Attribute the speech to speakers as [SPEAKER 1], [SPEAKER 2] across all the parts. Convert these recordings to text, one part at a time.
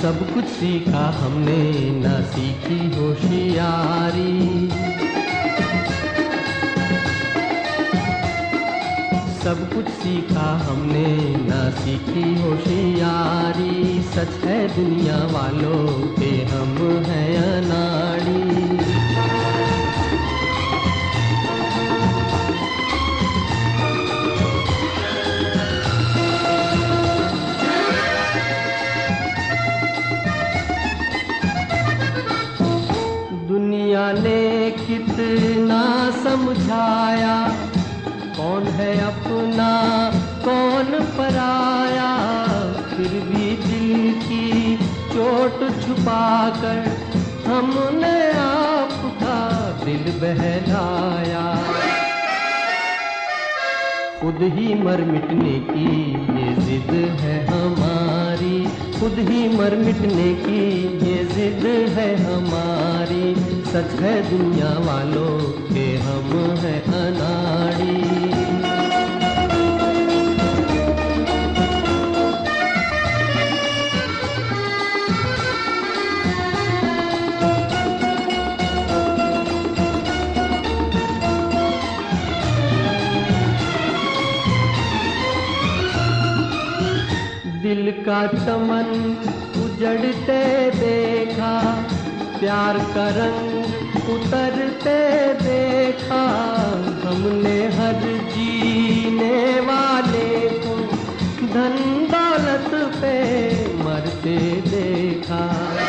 [SPEAKER 1] सब कुछ सीखा हमने ना सीखी होशियारी। सब कुछ सीखा हमने ना सीखी होशियारी। सच है दुनिया वालों के हम हैं अनाड़ी। दुनिया ने कितना समझाया, कौन है अपना कौन पराया। फिर भी दिल की चोट छुपाकर हमने आपका दिल बहलाया। खुद ही मर मिटने की ये जिद है हमारी। खुद ही मर मिटने की ये जिद है हमारी। सच है दुनिया वालों के हम हैं अनाड़ी। दिल का चमन उजड़ते देखा, प्यार का रंग उतरते देखा। हमने हर जीने वाले को धन दौलत पे मरते देखा।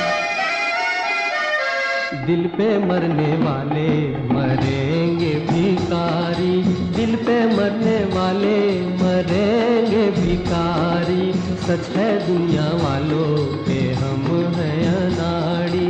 [SPEAKER 1] दिल पे मरने वाले मरेंगे भिखारी। दिल पे मरने वाले मरेंगे भिखारी। सच है दुनिया वालों के हम हैं अनाड़ी।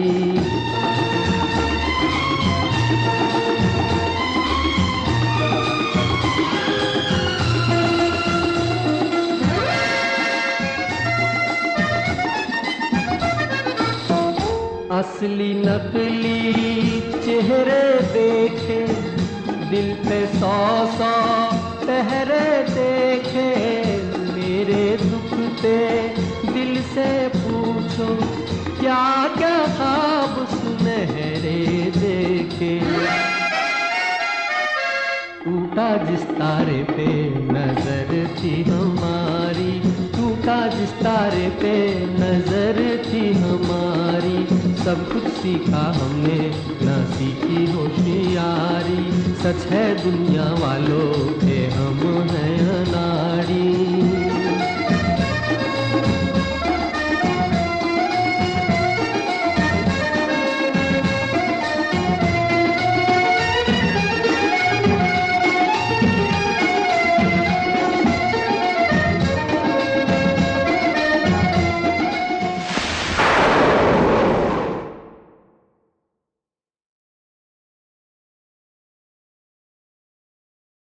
[SPEAKER 1] असली नकली चेहरे देखे, दिल पे 100 पहरे देखे। मेरे दुखते दिल से पूछो, क्या क्या ख्वाब सुनहरे देखे। टूटा जिस तारे पे नजर थी हमारी, टूटा जिस तारे पे नजर थी हमारी। सब कुछ सीखा हमने ना सीखी होशियारी। सच है दुनिया वालों के हम हैं अनाड़ी।